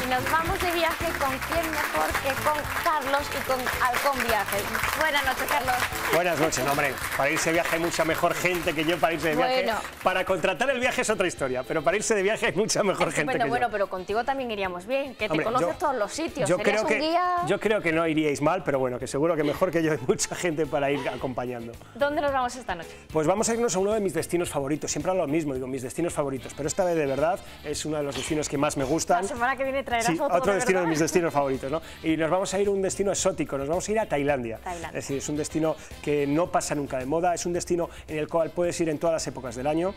nos vamos de viaje con quién mejor que con Carlos y con Halcón Viajes. Buenas noches, Carlos. Buenas noches, hombre. Para irse de viaje hay mucha mejor gente que yo para irse de viaje. Bueno. Para contratar el viaje es otra historia, pero para irse de viaje hay mucha mejor gente que yo. Bueno, pero contigo también iríamos bien, que te conoces todos los sitios. Yo Serías creo que no iríais mal, pero bueno, que seguro que mejor que yo hay mucha gente para ir acompañando. ¿Dónde nos vamos esta noche? Pues vamos a irnos a uno de mis destinos favoritos. Siempre hablo lo mismo, digo, mis destinos favoritos, pero esta vez de verdad es uno de los destinos que más me gustan. La semana que viene traerás otro destino de mis destinos favoritos, ¿no? Y nos vamos a ir a un destino exótico, nos vamos a ir a Tailandia. Es decir, es un destino que no pasa nunca de moda, es un destino en el cual puedes ir en todas las épocas del año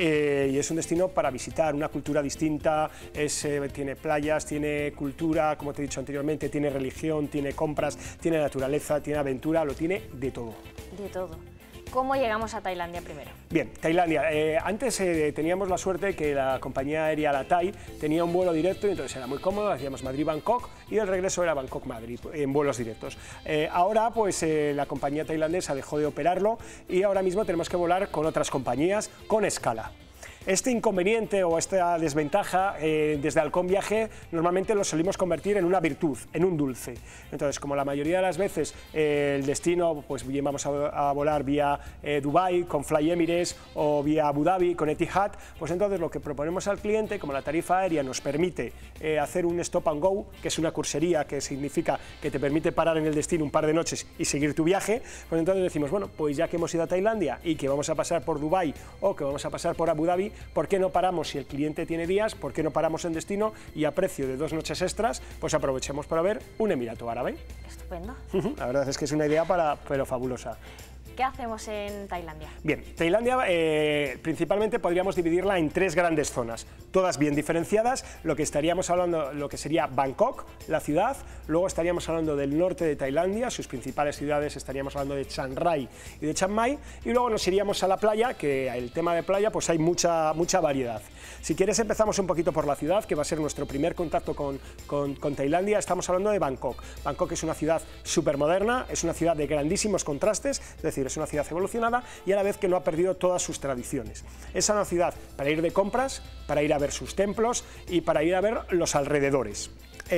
y es un destino para visitar, una cultura distinta, tiene playas, tiene cultura, como te he dicho anteriormente, tiene religión, tiene compras, tiene naturaleza, tiene aventura, lo tiene de todo. De todo. ¿Cómo llegamos a Tailandia primero? Bien, Tailandia. Antes teníamos la suerte que la compañía aérea La Thai tenía un vuelo directo y entonces era muy cómodo, hacíamos Madrid-Bangkok y el regreso era Bangkok-Madrid en vuelos directos. Ahora pues la compañía tailandesa dejó de operarlo y ahora mismo tenemos que volar con otras compañías con escala. Este inconveniente o esta desventaja desde Halcón Viaje normalmente lo solimos convertir en una virtud, en un dulce. Entonces, como la mayoría de las veces el destino, pues bien vamos a volar vía Dubái con Fly Emirates o vía Abu Dhabi con Etihad, pues entonces lo que proponemos al cliente, como la tarifa aérea nos permite hacer un stop and go, que es una cursería que significa que te permite parar en el destino un par de noches y seguir tu viaje, pues entonces decimos, bueno, pues ya que hemos ido a Tailandia y que vamos a pasar por Dubái o que vamos a pasar por Abu Dhabi, ¿por qué no paramos si el cliente tiene días? ¿Por qué no paramos en destino y a precio de 2 noches extras, pues aprovechemos para ver un Emirato Árabe? Estupendo. La verdad es que es una idea pero fabulosa. ¿Qué hacemos en Tailandia? Bien, Tailandia principalmente podríamos dividirla en 3 grandes zonas, todas bien diferenciadas. Lo que estaríamos hablando, lo que sería Bangkok, la ciudad, luego estaríamos hablando del norte de Tailandia, sus principales ciudades estaríamos hablando de Chiang Rai y de Chiang Mai, y luego nos iríamos a la playa, que el tema de playa pues hay mucha variedad. Si quieres empezamos un poquito por la ciudad, que va a ser nuestro primer contacto con Tailandia. Estamos hablando de Bangkok. Bangkok es una ciudad súper moderna, es una ciudad de grandísimos contrastes, es decir, es una ciudad evolucionada y a la vez que no ha perdido todas sus tradiciones. Es una ciudad para ir de compras, para ir a ver sus templos y para ir a ver los alrededores.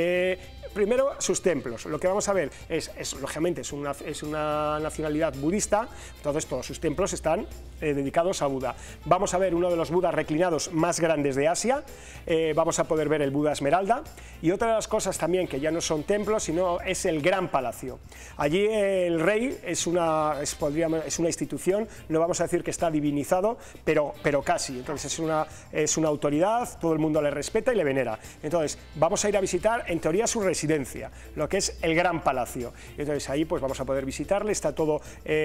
Primero, sus templos. Lo que vamos a ver lógicamente, es una nacionalidad budista, entonces todos sus templos están dedicados a Buda. Vamos a ver uno de los Budas reclinados más grandes de Asia, vamos a poder ver el Buda Esmeralda, y otra de las cosas también que ya no son templos, sino es el Gran Palacio. Allí el rey es una institución, no vamos a decir que está divinizado, pero casi. Entonces es una autoridad, todo el mundo le respeta y le venera. Entonces vamos a ir a visitar, en teoría, su residencia, lo que es el Gran Palacio. Entonces ahí pues vamos a poder visitarle, está todo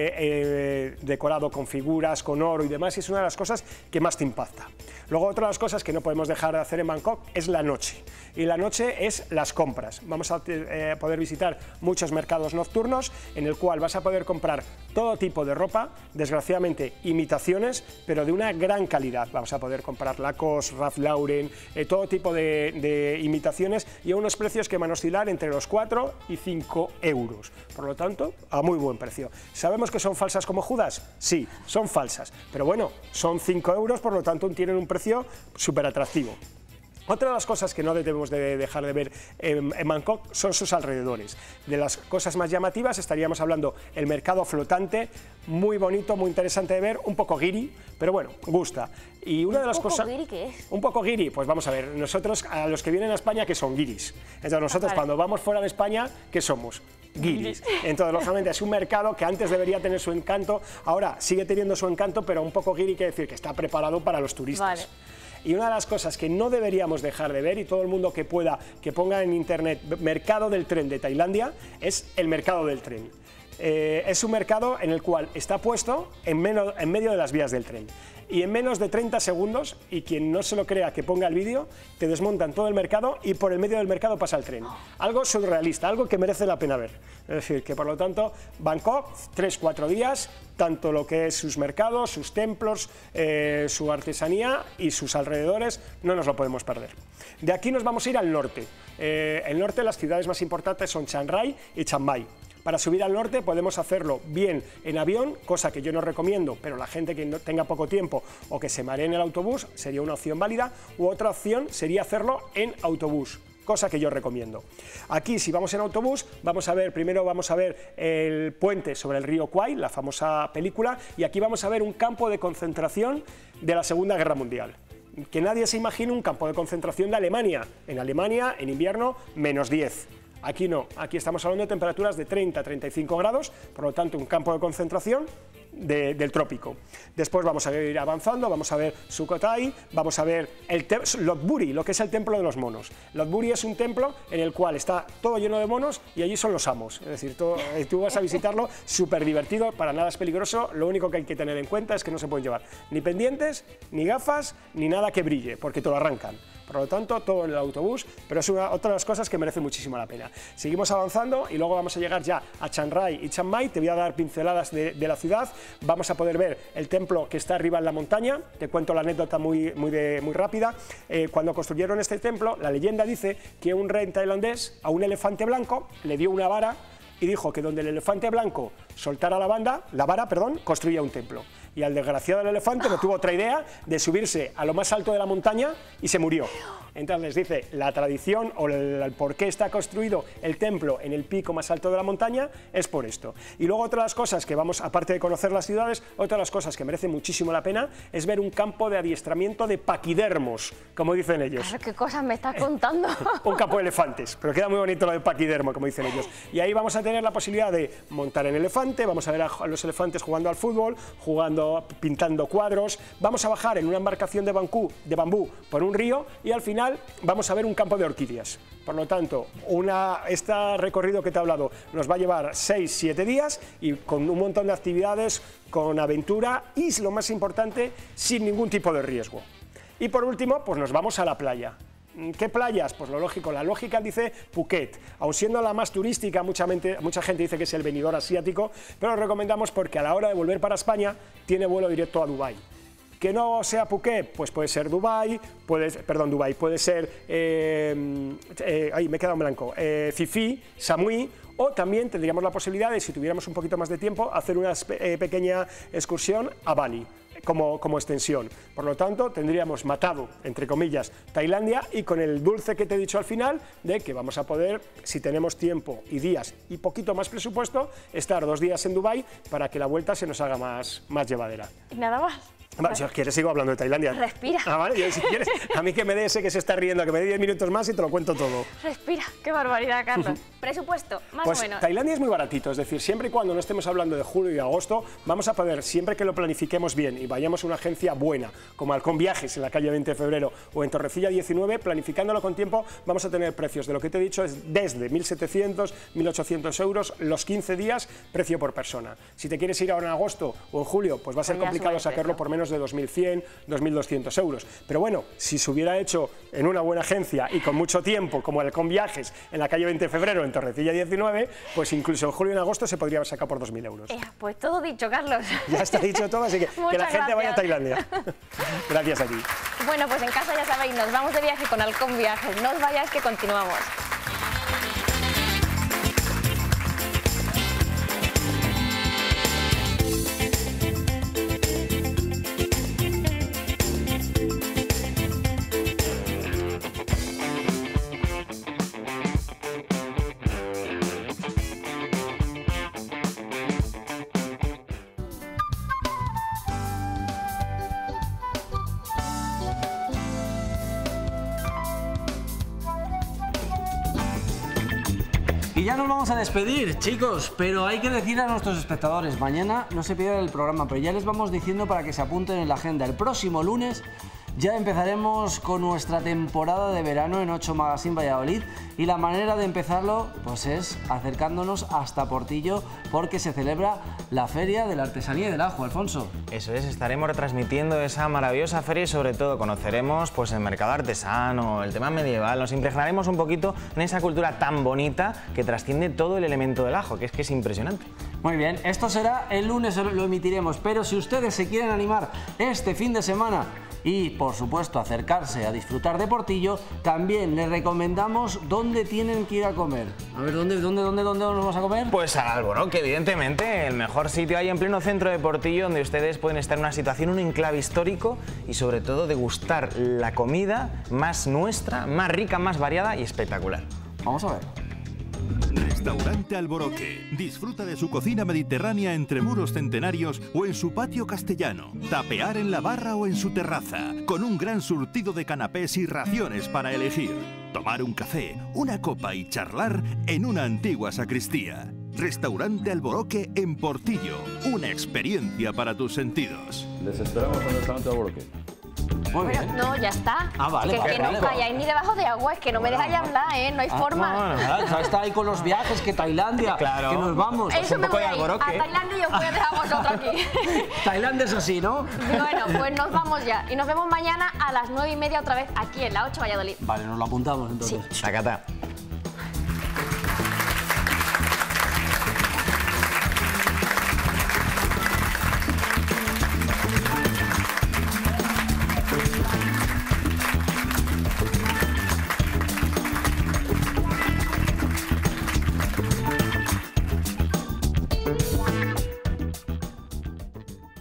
decorado con figuras, con oro y demás, y es una de las cosas que más te impacta. Luego otra de las cosas que no podemos dejar de hacer en Bangkok es la noche, y la noche es las compras. Vamos a poder visitar muchos mercados nocturnos en el cual vas a poder comprar todo tipo de ropa, desgraciadamente imitaciones, pero de una gran calidad. Vamos a poder comprar Lacoste, Ralph Lauren, todo tipo de imitaciones y a unos precios que van a oscilar entre los 4 y 5 euros. Por lo tanto, a muy buen precio. ¿Sabemos que son falsas como Judas? Sí, son falsas, pero bueno, son 5 euros, por lo tanto tienen un precio súper atractivo. Otra de las cosas que no debemos de dejar de ver en Bangkok son sus alrededores. De las cosas más llamativas estaríamos hablando el mercado flotante, muy bonito, muy interesante de ver, un poco guiri, pero bueno, gusta. Y una de las cosas... ¿Un poco guiri qué es? Un poco guiri, pues vamos a ver, nosotros, a los que vienen a España, ¿qué son guiris? Entonces nosotros cuando vamos fuera de España, ¿qué somos? Guiris. Entonces, lógicamente, es un mercado que antes debería tener su encanto, ahora sigue teniendo su encanto, pero un poco guiri quiere decir que está preparado para los turistas. Vale. Y una de las cosas que no deberíamos dejar de ver, y todo el mundo que pueda, que ponga en internet mercado del tren de Tailandia, es el mercado del tren. Es un mercado en el cual está puesto en medio de las vías del tren. Y en menos de 30 segundos, y quien no se lo crea que ponga el vídeo, te desmontan todo el mercado y por el medio del mercado pasa el tren. Algo surrealista, algo que merece la pena ver. Es decir, que por lo tanto, Bangkok, 3-4 días, tanto lo que es sus mercados, sus templos, su artesanía y sus alrededores, no nos lo podemos perder. De aquí nos vamos a ir al norte. El norte, las ciudades más importantes son Chiang Rai y Chiang Mai. Para subir al norte podemos hacerlo bien en avión, cosa que yo no recomiendo, pero la gente que no tenga poco tiempo o que se maree en el autobús sería una opción válida, u otra opción sería hacerlo en autobús. cosa que yo recomiendo. Aquí, si vamos en autobús, primero vamos a ver el puente sobre el río Kwai, la famosa película, y aquí vamos a ver un campo de concentración de la Segunda Guerra Mundial. Que nadie se imagine un campo de concentración de Alemania. En Alemania, en invierno, -10. Aquí no, aquí estamos hablando de temperaturas de 30 a 35 grados, por lo tanto un campo de concentración del trópico. Después vamos a ir avanzando, vamos a ver Sukhothai, vamos a ver Lopburi, lo que es el templo de los monos. Lopburi es un templo en el cual está todo lleno de monos y allí son los amos, es decir, tú vas a visitarlo, súper divertido, para nada es peligroso, lo único que hay que tener en cuenta es que no se pueden llevar ni pendientes, ni gafas, ni nada que brille, porque te lo arrancan. Por lo tanto, todo en el autobús, pero es otra de las cosas que merece muchísimo la pena. Seguimos avanzando y luego vamos a llegar ya a Chiang Rai y Chiang Mai. Te voy a dar pinceladas de la ciudad. Vamos a poder ver el templo que está arriba en la montaña. Te cuento la anécdota muy rápida. Cuando construyeron este templo, la leyenda dice que un rey tailandés a un elefante blanco le dio una vara y dijo que donde el elefante blanco soltara la vara, construía un templo. Y al desgraciado del elefante no tuvo otra idea de subirse a lo más alto de la montaña y se murió. Entonces dice, la tradición o el por qué está construido el templo en el pico más alto de la montaña es por esto. Y luego otra de las cosas que vamos, aparte de conocer las ciudades, otra de las cosas que merece muchísimo la pena es ver un campo de adiestramiento de paquidermos, como dicen ellos. Claro, ¿qué cosas me estás contando? Un campo de elefantes, pero queda muy bonito lo de paquidermo, como dicen ellos. Y ahí vamos a tener la posibilidad de montar en elefante, vamos a ver a los elefantes jugando al fútbol, pintando cuadros, vamos a bajar en una embarcación de bambú por un río y al final vamos a ver un campo de orquídeas. Por lo tanto, este recorrido que te he hablado nos va a llevar 6-7 días y con un montón de actividades, con aventura y, lo más importante, sin ningún tipo de riesgo. Y por último, pues nos vamos a la playa. ¿Qué playas? Pues lo lógico, la lógica dice Phuket, aun siendo la más turística, mucha gente dice que es el Benidorm asiático, pero lo recomendamos porque a la hora de volver para España tiene vuelo directo a Dubái. Que no sea Phuket, pues puede ser Dubái, puede ser, me he quedado en blanco, Phi Phi, Samui, o también tendríamos la posibilidad de, si tuviéramos un poquito más de tiempo, hacer una pequeña excursión a Bali. Como extensión. Por lo tanto, tendríamos matado, entre comillas, Tailandia y con el dulce que te he dicho al final, de que vamos a poder, si tenemos tiempo y días y poquito más presupuesto, estar 2 días en Dubái para que la vuelta se nos haga más llevadera. Y nada más. Vale, si quieres sigo hablando de Tailandia. Respira. Vale, yo, si quieres, a mí que me dé ese que se está riendo, que me dé 10 minutos más y te lo cuento todo. Respira, qué barbaridad, Carlos. Presupuesto, más o menos. Tailandia es muy baratito, es decir, siempre y cuando no estemos hablando de julio y agosto, vamos a poder, siempre que lo planifiquemos bien y vayamos a una agencia buena, como Halcón Viajes en la calle 20 de febrero o en Torrecilla 19, planificándolo con tiempo, vamos a tener precios de lo que te he dicho, es desde 1.700, 1.800 euros los 15 días, precio por persona. Si te quieres ir ahora en agosto o en julio, pues va a ser complicado sacarlo por menos de 2.100, 2.200 euros. Pero bueno, si se hubiera hecho en una buena agencia y con mucho tiempo, como Halcón Viajes en la calle 20 de febrero, en Torrecilla 19, pues incluso en julio y en agosto se podría sacar por 2.000 euros. Pues todo dicho, Carlos. Ya está dicho todo, así que la gente vaya a Tailandia. Gracias a ti. Bueno, pues en casa ya sabéis, nos vamos de viaje con Halcón Viajes. No os vayáis que continuamos. Y ya nos vamos a despedir, chicos, pero hay que decir a nuestros espectadores, mañana no se pierdan el programa, pero ya les vamos diciendo para que se apunten en la agenda. El próximo lunes ya empezaremos con nuestra temporada de verano en 8 Magazine Valladolid y la manera de empezarlo pues es acercándonos hasta Portillo porque se celebra la Feria de la Artesanía y del Ajo, Alfonso. Eso es, estaremos retransmitiendo esa maravillosa feria y sobre todo conoceremos pues el mercado artesano, el tema medieval, nos impregnaremos un poquito en esa cultura tan bonita que trasciende todo el elemento del ajo, que es impresionante. Muy bien, esto será el lunes, lo emitiremos, pero si ustedes se quieren animar este fin de semana y, por supuesto, acercarse a disfrutar de Portillo, también les recomendamos dónde tienen que ir a comer. A ver, ¿dónde nos vamos a comer? Pues al Alboroque, evidentemente, el mejor sitio ahí en pleno centro de Portillo, donde ustedes pueden estar en una situación, un enclave histórico y sobre todo degustar la comida más nuestra, más rica, más variada y espectacular. Vamos a ver. Restaurante Alboroque. Disfruta de su cocina mediterránea entre muros centenarios o en su patio castellano. Tapear en la barra o en su terraza, con un gran surtido de canapés y raciones para elegir. Tomar un café, una copa y charlar en una antigua sacristía. Restaurante Alboroque en Portillo. Una experiencia para tus sentidos. Les esperamos en el Restaurante Alboroque. Muy bien. Bueno, no, ya está. Ah, vale, que vale, no vale. calláis ni debajo de agua, es que no me dejáis hablar, no hay forma. Claro, está ahí con los viajes, que Tailandia, Claro. que nos vamos. Eso un me poco voy de a ir alboroque. a Tailandia y os voy a dejar a vosotros aquí. Tailandia es así, ¿no? Bueno, pues nos vamos ya. Y nos vemos mañana a las 9:30 otra vez aquí en la 8 Valladolid. Vale, nos lo apuntamos entonces. Tacata.